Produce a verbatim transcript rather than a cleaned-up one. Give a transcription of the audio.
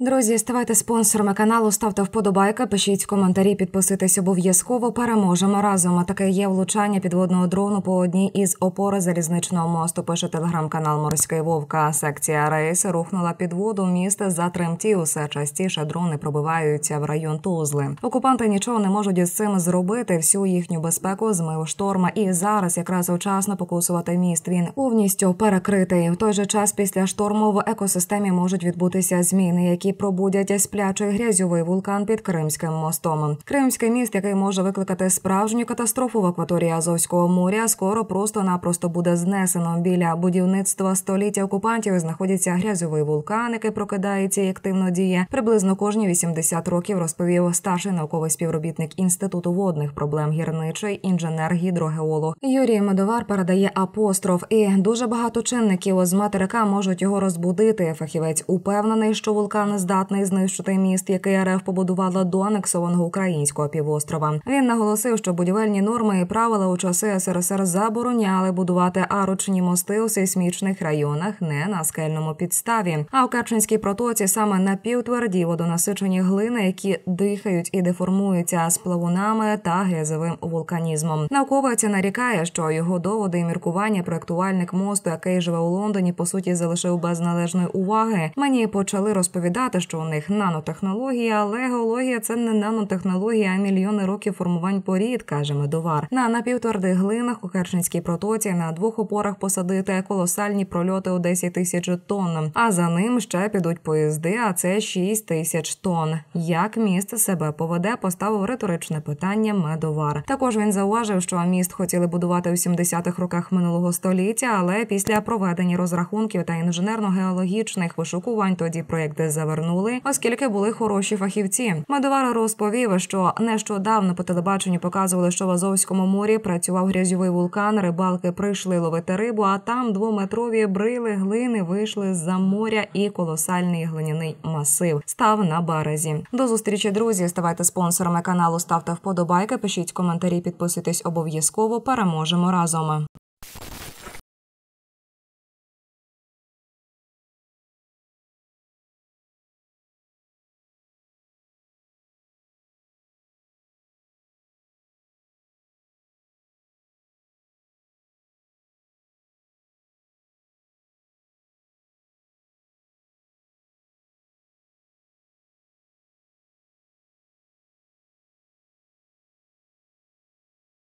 Друзі, ставайте спонсорами каналу, ставте вподобайки, пишіть коментарі, підписуйтесь обов'язково. Переможемо разом. Таке є влучання підводного дрону по одній із опор залізничного мосту, пише телеграм-канал «Морський Вовка». Секція рейсу рухнула під воду, міст затремтів. Усе частіше дрони пробиваються в район Тузли. Окупанти нічого не можуть із цим зробити. Всю їхню безпеку змив шторм. І зараз якраз вчасно покусувати міст. Він повністю перекритий. В той же час після шторму в екосистемі можуть відбутися зміни, які пробудять сплячий грязьовий вулкан під Кримським мостом. Кримський міст, який може викликати справжню катастрофу в акваторії Азовського моря, скоро просто-напросто буде знесено. Біля будівництва століття окупантів знаходиться грязьовий вулкан, який прокидається і активно діє. Приблизно кожні вісімдесят років, розповів старший науковий співробітник Інституту водних проблем гірничий інженер-гідрогеолог Юрій Медовар. Передає апостроф. І дуже багато чинників з материка можуть його розбудити. Фахівець упевнений, що вулкан здатний знищити міст, який РФ побудувала до анексованого українського півострова. Він наголосив, що будівельні норми і правила у часи СРСР забороняли будувати арочні мости у сейсмічних районах, не на скельному підставі. А у Керченській протоці саме напівтверді водонасичені глини, які дихають і деформуються з плавунами та грязовим вулканізмом. Науковець нарікає, що його доводи і міркування проєктувальник мосту, який живе у Лондоні, по суті залишив без належної уваги. Мені почали розповідати, що у них нанотехнологія, але геологія – це не нанотехнологія, а мільйони років формувань порід, каже Медовар. На напівтвердих глинах у Керченській протоці на двох опорах посадити колосальні прольоти у десять тисяч тонн, а за ним ще підуть поїзди, а це шість тисяч тонн. Як міст себе поведе, поставив риторичне питання Медовар. Також він зауважив, що міст хотіли будувати у сімдесятих роках минулого століття, але після проведення розрахунків та інженерно-геологічних вишукувань тоді проєкти завернули, оскільки були хороші фахівці. Медовар розповів, що нещодавно по телебаченню показували, що в Азовському морі працював грязьовий вулкан, рибалки прийшли ловити рибу, а там двометрові брили глини вийшли з-за моря і колосальний глиняний масив став на березі. До зустрічі, друзі! Ставайте спонсорами каналу, ставте вподобайки, пишіть коментарі, підписуйтесь обов'язково. Переможемо разом!